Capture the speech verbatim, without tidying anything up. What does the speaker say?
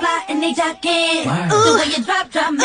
fly and they jockin'. The way you drop, drop,